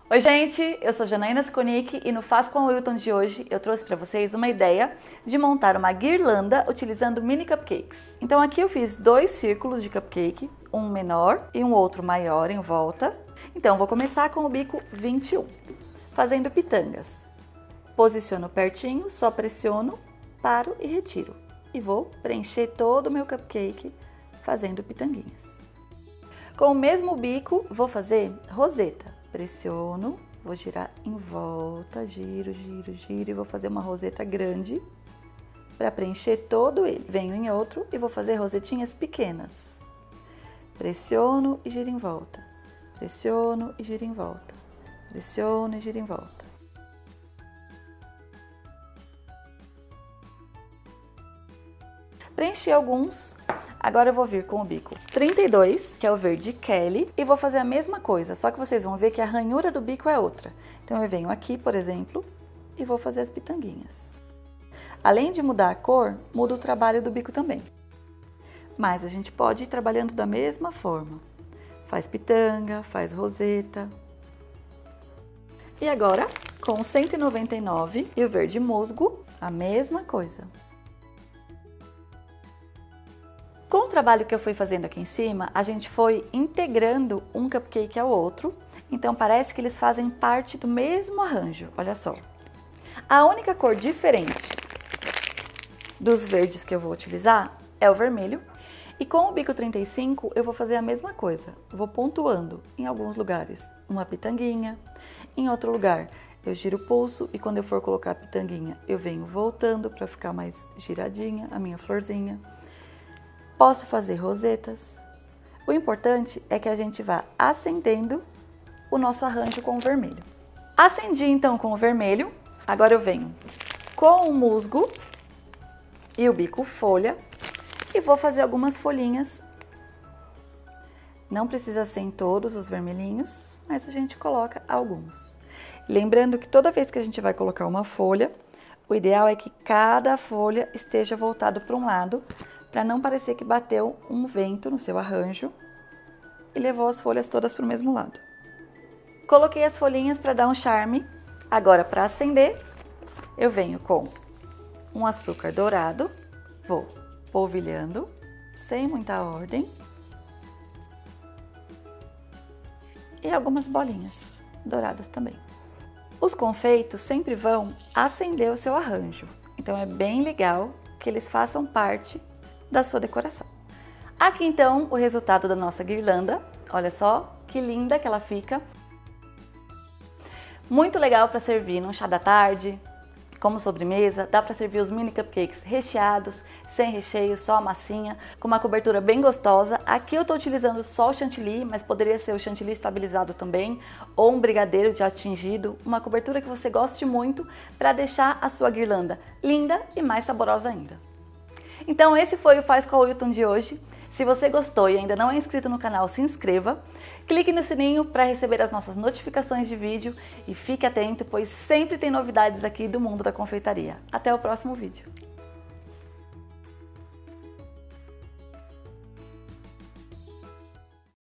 Oi gente, eu sou Janaína Skonik e no Faz com o Wilton de hoje eu trouxe para vocês uma ideia de montar uma guirlanda utilizando mini cupcakes. Então aqui eu fiz 2 círculos de cupcake, um menor e um outro maior em volta. Então vou começar com o bico 21, fazendo pitangas. Posiciono pertinho, só pressiono, paro e retiro. E vou preencher todo o meu cupcake fazendo pitanguinhas. Com o mesmo bico vou fazer roseta. Pressiono, vou girar em volta, giro, giro, giro e vou fazer uma roseta grande para preencher todo ele. Venho em outro e vou fazer rosetinhas pequenas. Pressiono e giro em volta, pressiono e giro em volta, pressiono e giro em volta. Preenchi alguns. Agora eu vou vir com o bico 32, que é o verde Kelly, e vou fazer a mesma coisa, só que vocês vão ver que a ranhura do bico é outra. Então eu venho aqui, por exemplo, e vou fazer as pitanguinhas. Além de mudar a cor, muda o trabalho do bico também. Mas a gente pode ir trabalhando da mesma forma. Faz pitanga, faz roseta. E agora, com o 199 e o verde musgo, a mesma coisa. Com o trabalho que eu fui fazendo aqui em cima, a gente foi integrando um cupcake ao outro, então parece que eles fazem parte do mesmo arranjo, olha só. A única cor diferente dos verdes que eu vou utilizar é o vermelho, e com o bico 35 eu vou fazer a mesma coisa, vou pontuando em alguns lugares uma pitanguinha, em outro lugar eu giro o pulso e quando eu for colocar a pitanguinha eu venho voltando para ficar mais giradinha a minha florzinha. Posso fazer rosetas. O importante é que a gente vá acendendo o nosso arranjo com o vermelho. Acendi então com o vermelho, agora eu venho com o musgo e o bico folha e vou fazer algumas folhinhas. Não precisa ser em todos os vermelhinhos, mas a gente coloca alguns. Lembrando que toda vez que a gente vai colocar uma folha, o ideal é que cada folha esteja voltado para um lado, para não parecer que bateu um vento no seu arranjo e levou as folhas todas para o mesmo lado. Coloquei as folhinhas para dar um charme. Agora, para acender, eu venho com um açúcar dourado, vou polvilhando, sem muita ordem, e algumas bolinhas douradas também. Os confeitos sempre vão acender o seu arranjo, então é bem legal que eles façam parte da sua decoração. Aqui então o resultado da nossa guirlanda, olha só que linda que ela fica. Muito legal para servir num chá da tarde, como sobremesa, dá para servir os mini cupcakes recheados, sem recheio, só a massinha, com uma cobertura bem gostosa. Aqui eu estou utilizando só o chantilly, mas poderia ser o chantilly estabilizado também, ou um brigadeiro já tingido, uma cobertura que você goste muito para deixar a sua guirlanda linda e mais saborosa ainda. Então esse foi o Faz com o Wilton de hoje. Se você gostou e ainda não é inscrito no canal, se inscreva. Clique no sininho para receber as nossas notificações de vídeo e fique atento, pois sempre tem novidades aqui do mundo da confeitaria. Até o próximo vídeo.